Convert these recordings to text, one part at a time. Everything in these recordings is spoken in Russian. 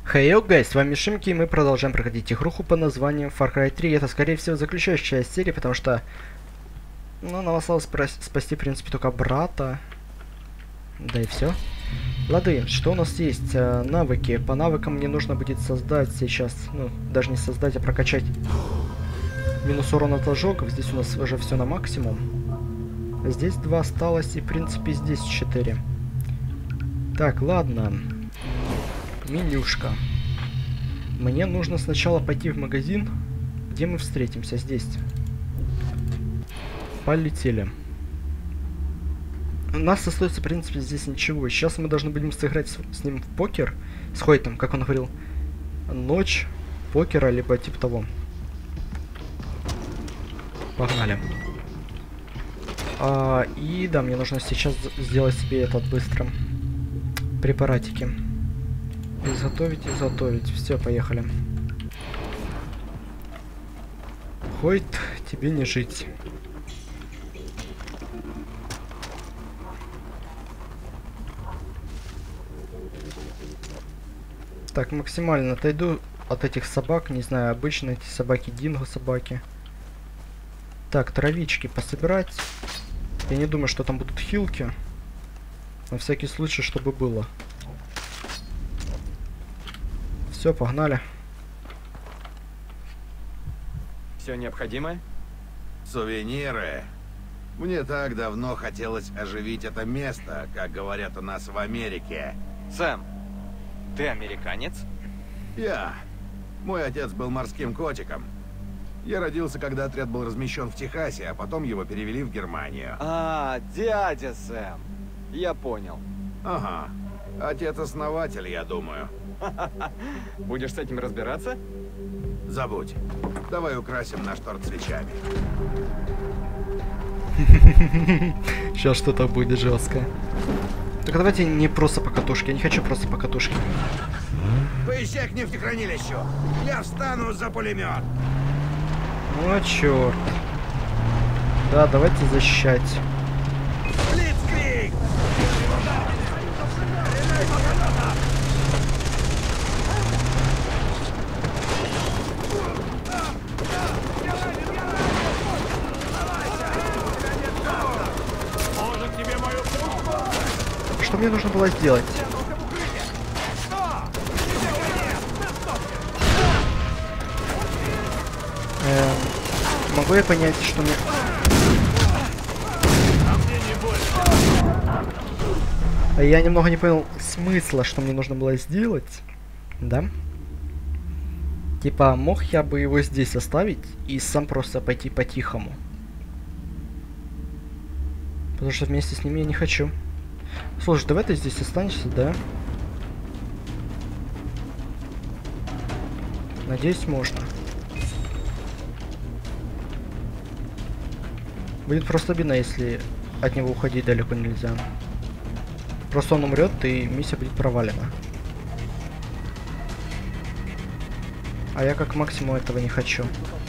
Хей, гайс, с вами Шимки, и мы продолжаем проходить игруху по названию Far Cry 3. Это, скорее всего, заключающая часть серии, потому что... Ну, нам осталось спасти, в принципе, только брата. Да и все. Лады, что у нас есть? Навыки. По навыкам мне нужно будет создать сейчас... Ну, даже не создать, а прокачать минус урон от ожогов. Здесь у нас уже все на максимум. Здесь 2 осталось, и, в принципе, здесь 4. Так, ладно. Менюшка. Мне нужно сначала пойти в магазин, где мы встретимся. Здесь. Полетели. У нас остается, в принципе, здесь ничего. Сейчас мы должны будем сыграть с ним в покер. С Хойтом, как он говорил. Ночь покера, либо типа того. Погнали. И да, мне нужно сейчас сделать себе этот быстро. Препаратики. Изготовить. Все, поехали. Хойт, тебе не жить. Так, максимально отойду от этих собак. Не знаю, обычно эти собаки, динго собаки. Так, травички пособирать. Я не думаю, что там будут хилки. На всякий случай, чтобы было. Все, погнали. Все необходимое? Сувениры. Мне так давно хотелось оживить это место, как говорят у нас в Америке. Сэм, ты американец? Мой отец был морским котиком. Я родился, когда отряд был размещен в Техасе, а потом его перевели в Германию. А, дядя Сэм. Я понял. Ага. Отец-основатель, я думаю. Будешь с этим разбираться? Забудь. Давай украсим наш торт свечами. Сейчас что-то будет жестко. Так давайте не просто по катушке. Я не хочу просто по катушке. Поезжай к нефтехранилищу. Я встану за пулемет. Ну, черт. Да, давайте защищать. Блицкриг! Что мне нужно было сделать? Могу я понять, что мне... Я немного не понял смысла, что мне нужно было сделать. Да? Типа, мог я бы его здесь оставить и сам просто пойти по-тихому. Потому что вместе с ними я не хочу. Слушай, давай ты здесь останешься, да? Надеюсь, можно. Будет просто обидно, если от него уходить далеко нельзя. Просто он умрет, и миссия будет провалена. А я как максимум этого не хочу.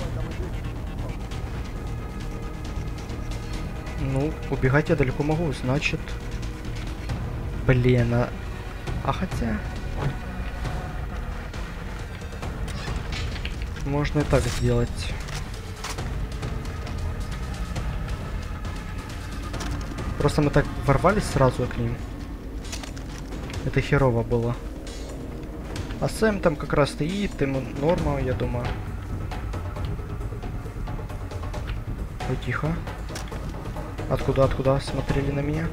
Ну, убегать я далеко могу, значит... Блин, а хотя... Можно и так сделать. Просто мы так ворвались сразу к ним. Это херово было. А Сэм там как раз стоит, ему норма, я думаю. Ой, тихо. Откуда смотрели на меня?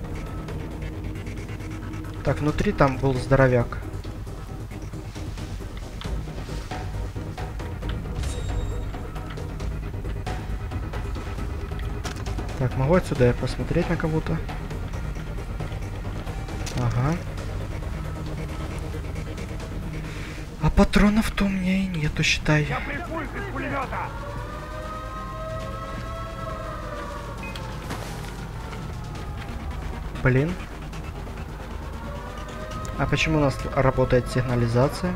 Так, внутри там был здоровяк. Так, могу отсюда я посмотреть на кого-то? Ага. А патронов-то у меня и нету, считай. Блин. А почему у нас работает сигнализация?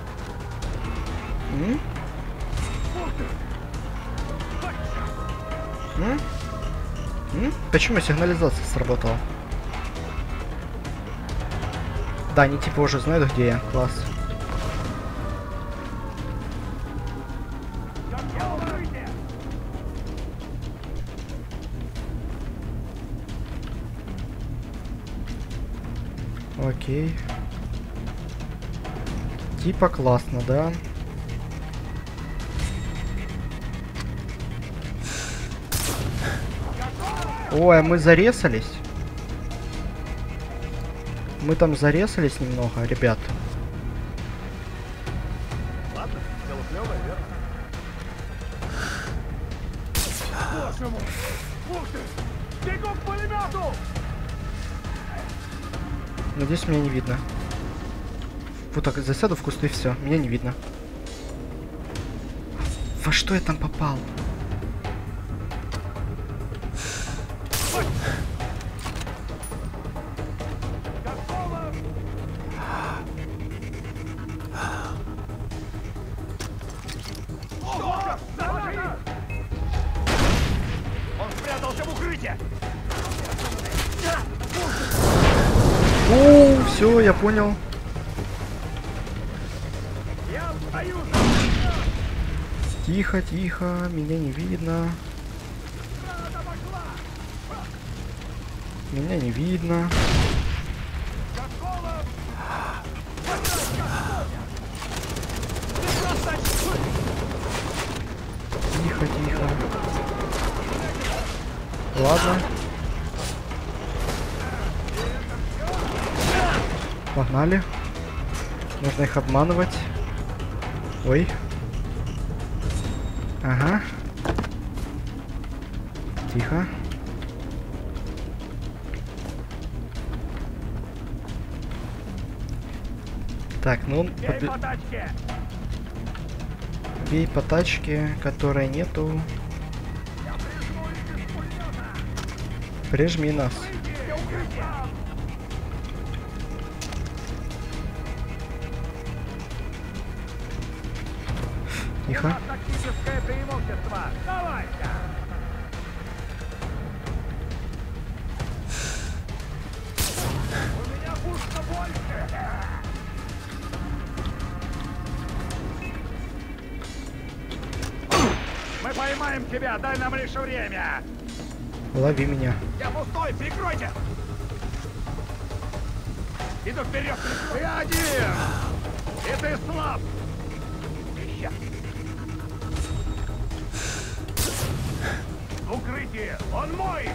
Почему сигнализация сработала? Да, они типа уже знают, где я. Класс. Окей. Типа классно, да? Ой, а мы зарезались? Мы там зарезались немного, ребят. Ладно, дело клёвое, верно? Боже мой! Ух ты! Бегом к пулемёту! Надеюсь, меня не видно. Вот так, засяду в кусты, все, меня не видно. Во что я там попал? Он спрятался в укрытие! О, все, я понял. Я стою! Тихо, тихо, меня не видно. Меня не видно. Тихо, тихо. Ладно. Погнали. Нужно их обманывать. Ой. Ага. Тихо. Так, ну он Бей по тачке! бей по тачке, которой нету. Я прижму их из пулемёта! Прижми нас. Выйди! Укрытие! Тихо. Тактическое преимущество! Давай-ка! У меня пушка больше! Мы поймаем тебя! Дай нам лишь время! Лови меня. Я пустой! Прикройте! Иду вперед! Ты один! И ты слаб! Ища! Укрытие! Он мой!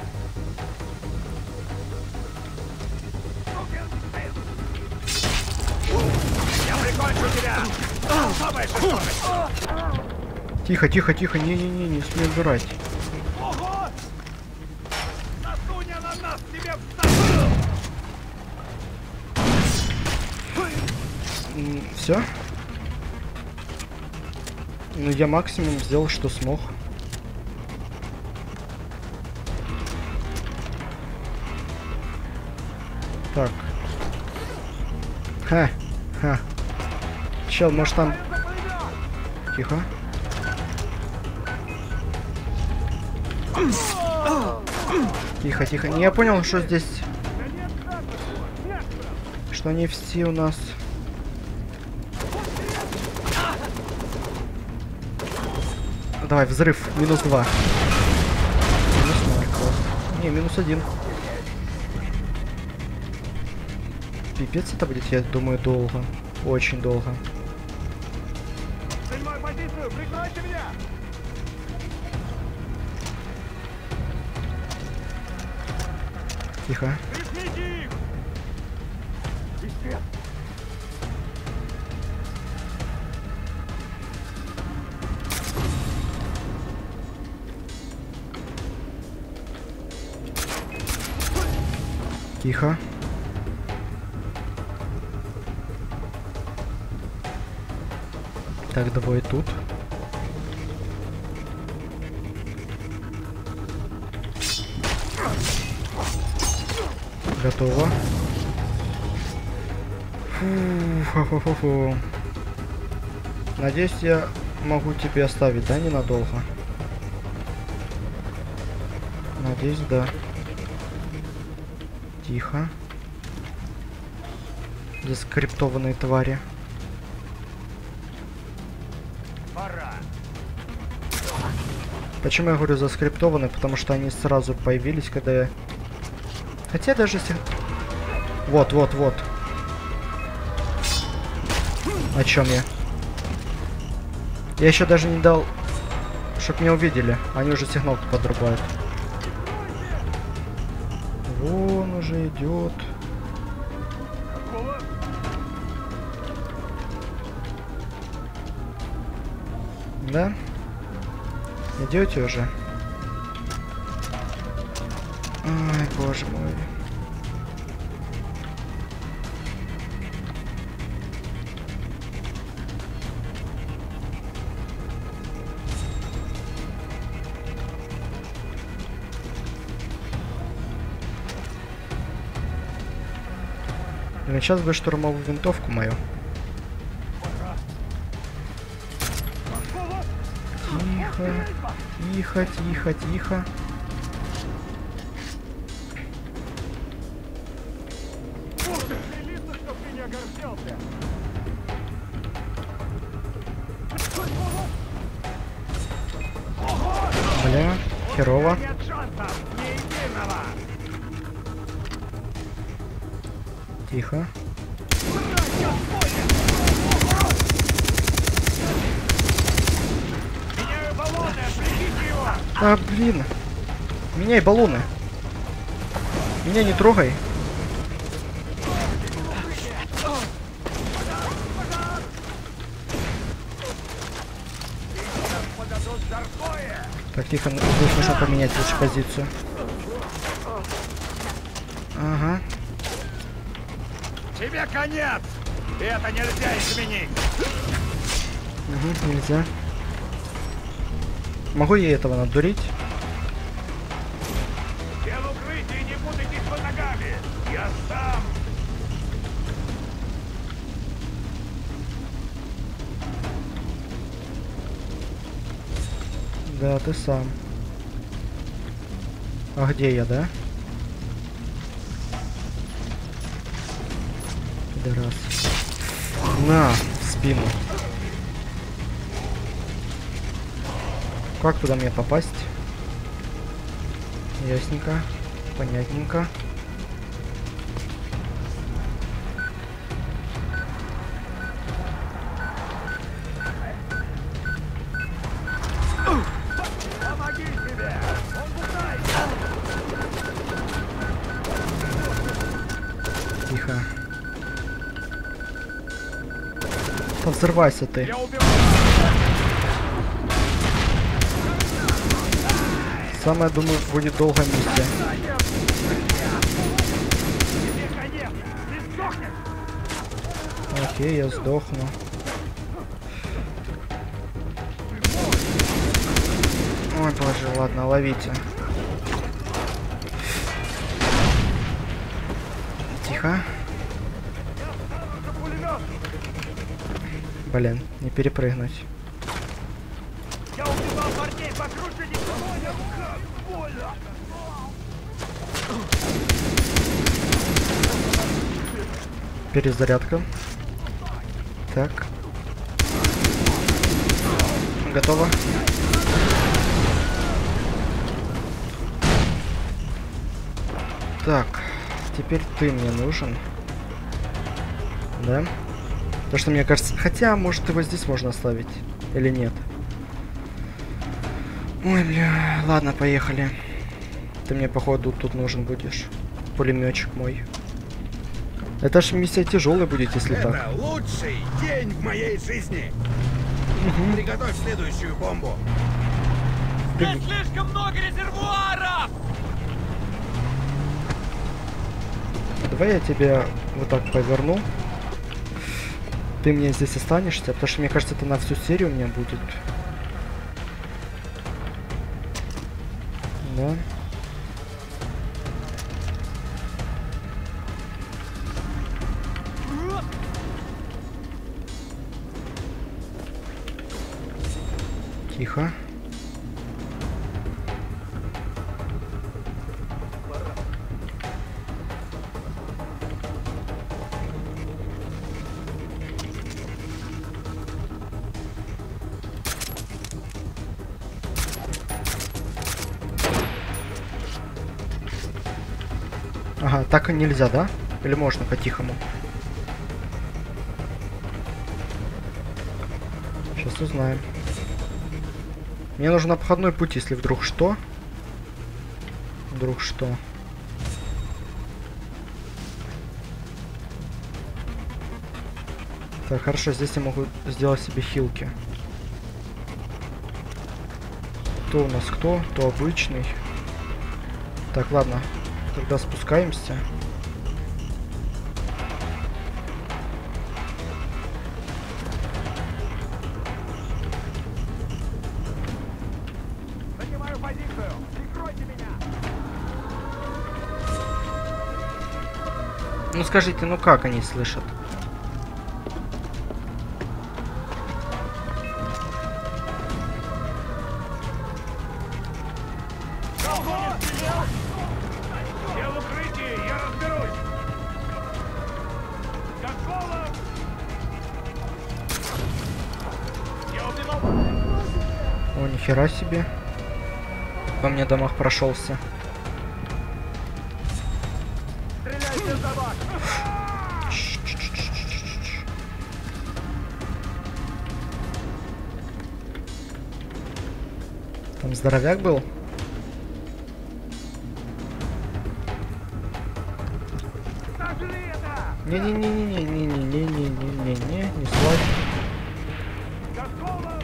Я прикончу тебя! Слабая скорость! Тихо, тихо, тихо. Не-не-не, не смей убирать. Ого! Засунь ананас тебе в сторону! Все? Ну, я максимум сделал, что смог. Так. Ха. Ха. Чел, может там... Тихо. Тихо, тихо. Не, я понял, что здесь... Что они все у нас... Давай, взрыв. -2. -0, класс. Не, -1. Пипец это будет, я думаю, долго. Очень долго. Занимаю позицию! Прикройте меня! Тихо. Прижмите их! Быстрее! Тихо. Так, двое тут. Готово. Фу-фу-фу-фу. Надеюсь, я могу тебе оставить, да, ненадолго? Надеюсь, да. Тихо. Заскриптованные твари. Пора! Почему я говорю заскриптованные? Потому что они сразу появились, когда я... Хотя даже если... Вот, вот, вот. О чем я? Я еще даже не дал, чтоб меня увидели. Они уже сигналку подрубают. Вон уже идет. Да? Идете уже? Ай, боже мой. Блин, сейчас бы штурмовую винтовку мою. Тихо, тихо, тихо, тихо. Бля, херово. Тихо. А, блин. Меняй баллоны. Меня не трогай. Так, тихо, здесь нужно поменять лучше позицию. Ага. Тебе конец! И это нельзя изменить! Угу, нельзя. Могу я этого надурить? Я в укрытии, не путайтесь под ногами! Я сам! Да, ты сам. А где я, да? Пидорас. На, в спину. Как туда мне попасть? Ясненько. Понятненько. Помоги себе! Он пытается! Тихо. Да взрывайся ты. Я убил! Самое, думаю, будет долгая миссия. Тебе конец! Ты сдохнешь! Окей, я сдохну. Ой, боже, ладно, ловите. Тихо. Блин, не перепрыгнуть. Я убивал парней покруче никого! Как больно! Перезарядка. Так. Готово. Так. Теперь ты мне нужен. Да? То, что мне кажется... Хотя, может, его здесь можно оставить. Или нет? Ой, бля. Ладно, поехали. Ты мне, походу, тут нужен будешь. Пулеметчик мой. Это ж миссия тяжелая будет, если так. Это лучший день в моей жизни. Приготовь следующую бомбу. Здесь слишком много резервуаров! Давай я тебя вот так поверну. Ты мне здесь останешься, потому что мне кажется, это на всю серию у меня будет. Да. Тихо. Ага, так и нельзя, да? Или можно по-тихому? узнаем. Мне нужен обходной путь, если вдруг что. Вдруг что. Так, хорошо, здесь я могу сделать себе хилки. Кто у нас кто? То обычный. Так, ладно. Тогда спускаемся. Занимаю позицию. Прикройте меня. Ну скажите, ну как они слышат? Я в укрытии, я разберусь. Какого? Я убивал. О, нихера себе. По мне домах прошелся. Стреляйте, собак. Там здоровяк был? Сожри это. Не-не-не-не-не-не-не-не-не-не, не слазь. Какого?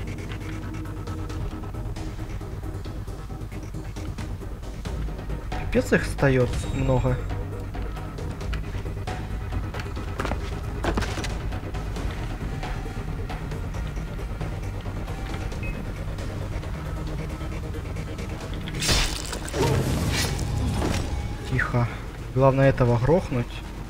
Пипец их встает много. Тихо. Главное этого грохнуть.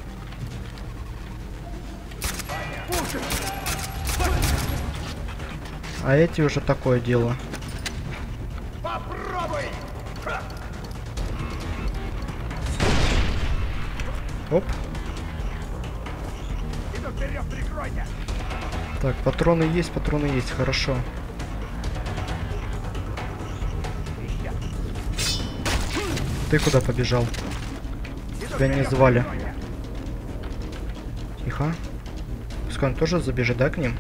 А эти уже такое дело. Попробуй. Оп. Иду вперед, прикройте. Так, патроны есть, хорошо. Ты куда побежал? Тебя не звали. Тихо. Пускай он тоже забежит, да, к ним?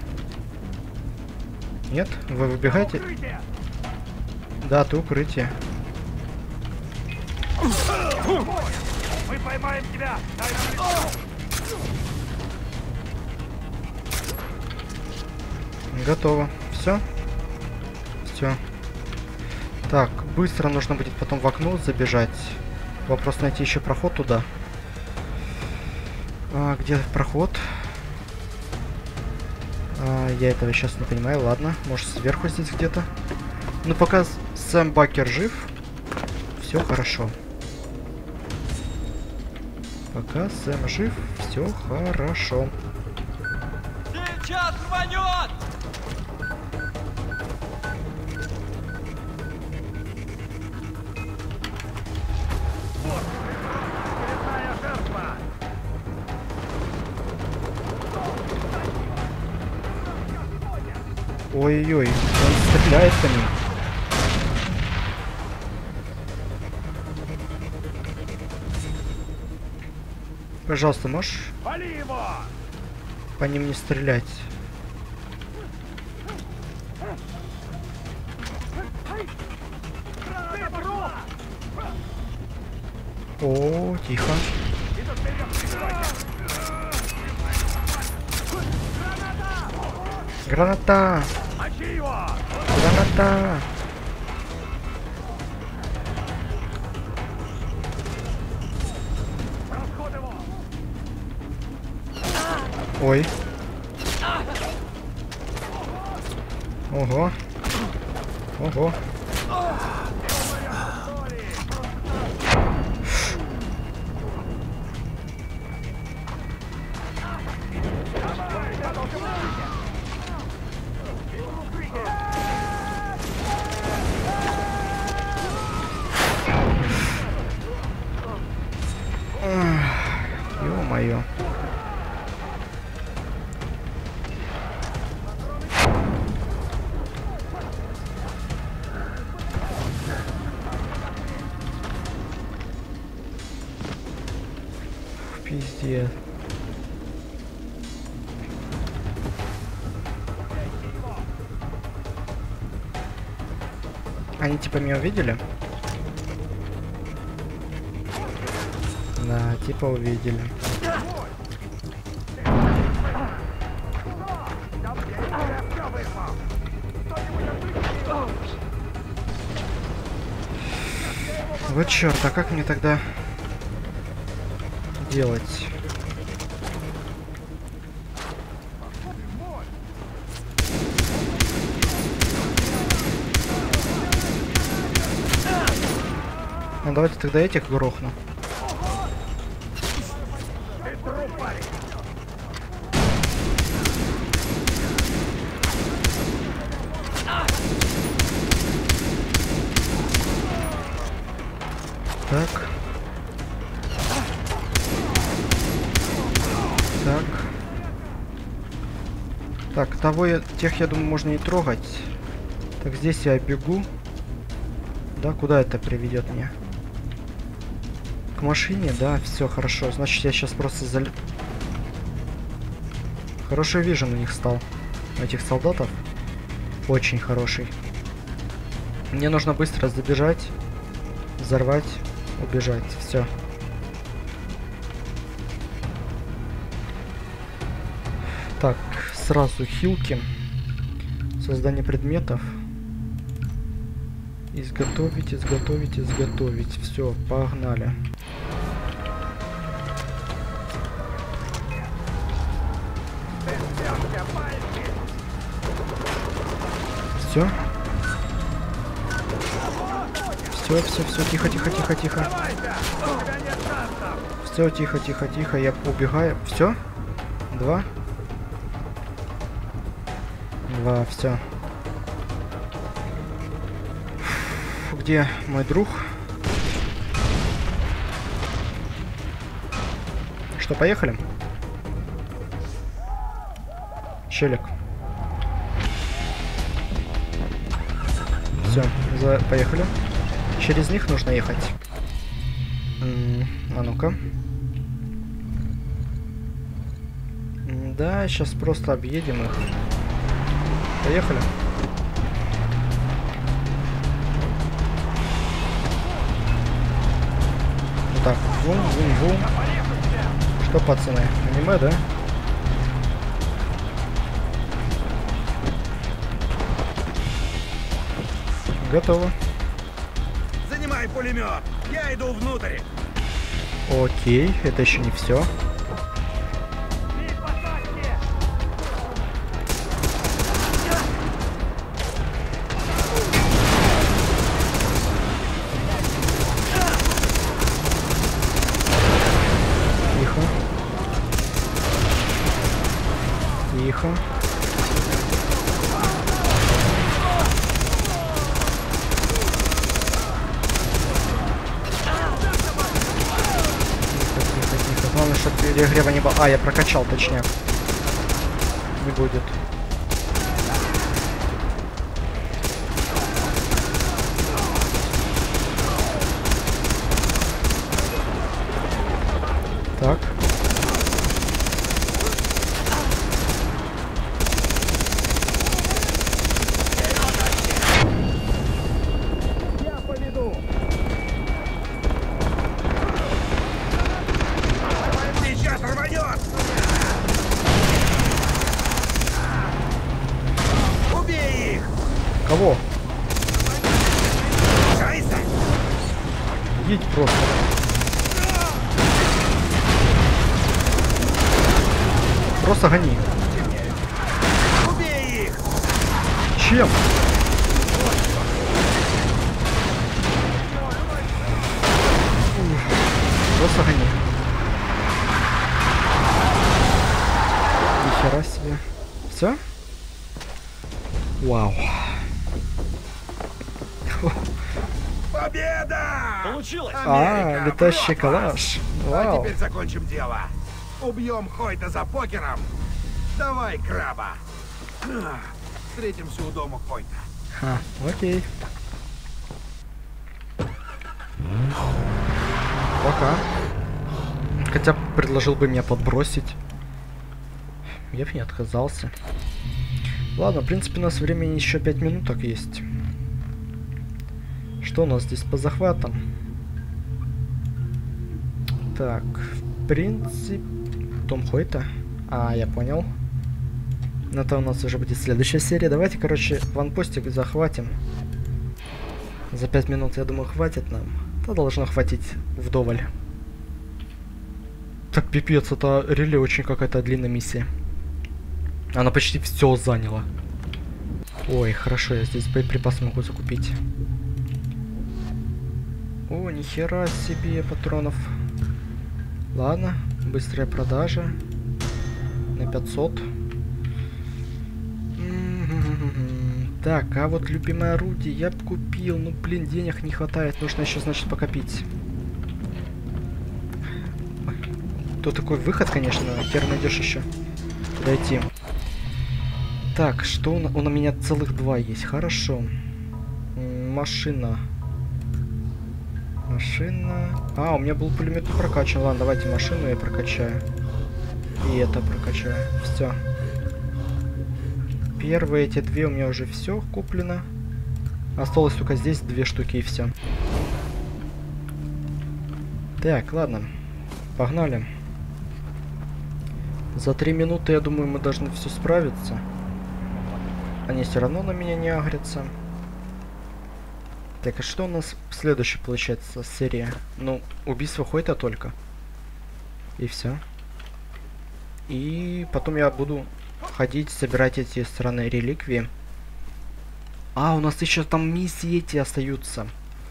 Нет? Вы выбегаете? Укрытие. Да, ты укрытие. Мы поймаем тебя. Дай нам лицо. Готово. Все? Все. Так, быстро нужно будет потом в окно забежать. Вопрос найти еще проход туда. А, где проход? Я этого сейчас не понимаю. Ладно, может сверху здесь где-то. Ну пока Сэм Бакер жив, все хорошо. Пока Сэм жив, все хорошо. Сейчас рванет! Очередная жертва. Ой-ой-ой, он стреляет по ним. Пожалуйста, можешь Вали его. по ним не стрелять? О, тихо. Иду вперед, прикройте. Граната! Мочи его. Граната! Расход его. Ой. Ого. Ого. Ё-моё. Пиздец. Они типа меня увидели? Да, типа увидели. Вот черт, а как мне тогда делать? Ну давайте тогда этих грохну. Так. Так. Так, тех, я думаю, можно не трогать. Так, здесь я бегу. Да, куда это приведет меня? К машине, да, все хорошо. Значит, я сейчас просто Хороший вижен у них стал. У этих солдатов. Очень хороший. Мне нужно быстро забежать, взорвать, убежать. Все. Так, сразу хилки. Создание предметов. Изготовить, изготовить, изготовить. Все, погнали. Все. Все, тихо, тихо, тихо, тихо. Все, тихо, тихо, тихо, я убегаю. Все? Два, все. Где мой друг? Что, поехали? Челик. Все, поехали. Через них нужно ехать. А ну-ка. Да, сейчас просто объедем их. Поехали. Вот так, вум-вум-вум. Что, пацаны, аниме, да? Готово. Занимай пулемет. Я иду внутрь. Окей, это еще не все. Тихо. Тихо. Главное, чтобы перегрева не было. А, я прокачал, точнее. Не будет. Так. Я поведу. Сейчас рванет. Убей их. Кого? Кайса. Едь просто. Просто гони. Убей их. Чем? Просто гони. Нихера себе. Все? Вау. Победа! Получилось! Америка, летающий врет вас! калаш. А Вау. теперь закончим дело. Убьем Хойта за покером. Давай, краба. Встретимся у дома Хойта. Ха, окей. Пока. Хотя бы предложил бы меня подбросить. Я бы не отказался. Ладно, в принципе, у нас времени еще 5 минуток есть. Что у нас здесь по захватам? Так, в принципе... Том Хойта? А, я понял. Но это у нас уже будет следующая серия. Давайте, короче, ванпостик захватим. За 5 минут, я думаю, хватит нам. Да должно хватить вдоволь. Так, пипец, это реле очень какая-то длинная миссия. Она почти все заняла. Ой, хорошо, я здесь боеприпасы могу закупить. О, нихера себе патронов. Ладно, быстрая продажа. На 500. Так, а вот любимое орудие я бы купил. Ну, блин, денег не хватает. Нужно еще, значит, покопить. Тут такой выход, конечно. Хер найдешь еще. Дойти. Так, что у меня целых 2 есть. Хорошо. Машина. Машина. А, у меня был пулемет прокачан. Ладно, давайте машину я прокачаю. И это прокачаю. Все. Первые эти 2 у меня уже все куплено. Осталось только здесь 2 штуки и все. Так, ладно. Погнали. За 3 минуты, я думаю, мы должны все справиться. Они все равно на меня не агрятся. Так, а что у нас следующая получается серия? Ну, убийство Хойта только. И все. И потом я буду ходить, собирать эти странные реликвии. А, у нас еще там миссии эти остаются.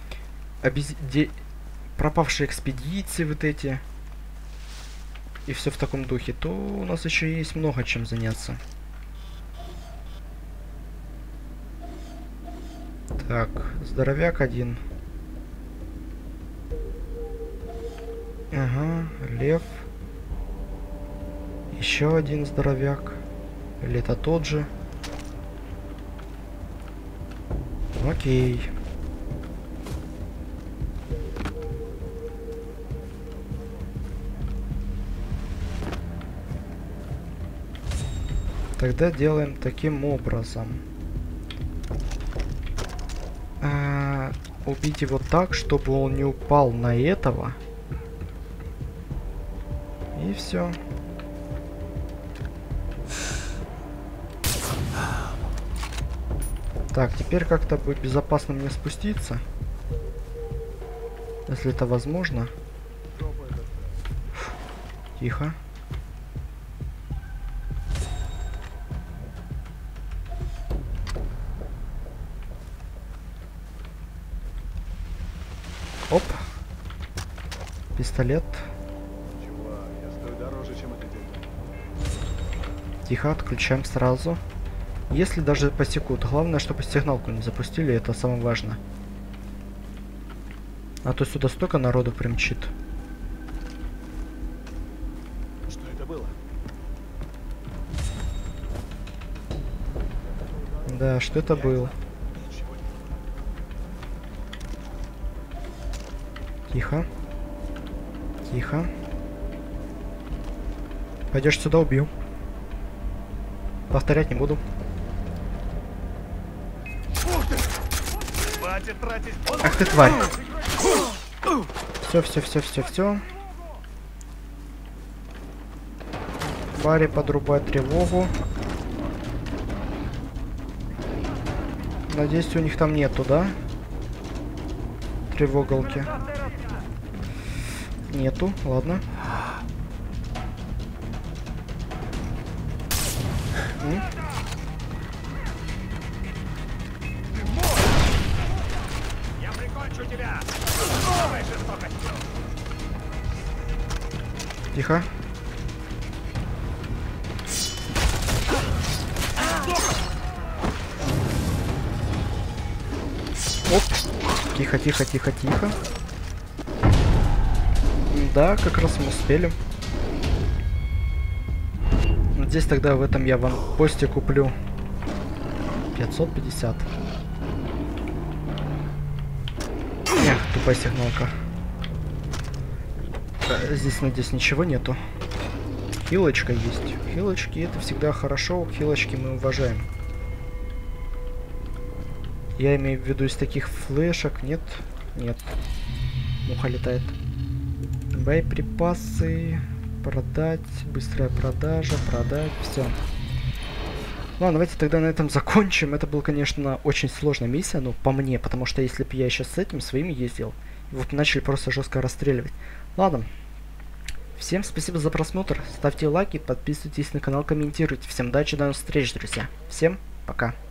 Пропавшие экспедиции вот эти. И все в таком духе. То у нас еще есть много чем заняться. Так, здоровяк 1. Ага, лев. Еще 1 здоровяк. Или это тот же? Окей. Тогда делаем таким образом. Убить его так, чтобы он не упал на этого. И все. Так, теперь как-то бы безопасно мне спуститься. Если это возможно. Тихо. Оп. Пистолет. Чувак, я стою дороже, чем это дело. Тихо, отключаем сразу. Если даже посекут, главное, чтобы сигналку не запустили, это самое важное. А то сюда столько народу примчит. Что это было? Да, что это было? Ничего не. Тихо. Тихо. Пойдешь сюда, убью. Повторять не буду. Хватит тратить. Ах ты тварь. Все. Барри подрубать тревогу. Надеюсь, у них там нету, да? Тревоголки. Нету, ладно. Я прикончу тебя. Новой жестокостью. Тихо. Оп. Тихо. Да, как раз мы успели. Здесь тогда в этом я ванпосте куплю 550. Эх, тупая сигналка. Здесь, надеюсь, ничего нету. Хилочка есть. Хилочки это всегда хорошо. Хилочки мы уважаем. Я имею в виду из таких флешек. Нет? Нет. Муха летает. Боеприпасы. Продать. Быстрая продажа. Продать. Все. Ладно, давайте тогда на этом закончим. Это была, конечно, очень сложная миссия, ну, по мне, потому что если бы я сейчас с этим своими ездил, его бы начали просто жестко расстреливать. Ладно. Всем спасибо за просмотр. Ставьте лайки, подписывайтесь на канал, комментируйте. Всем удачи, до новых встреч, друзья. Всем пока.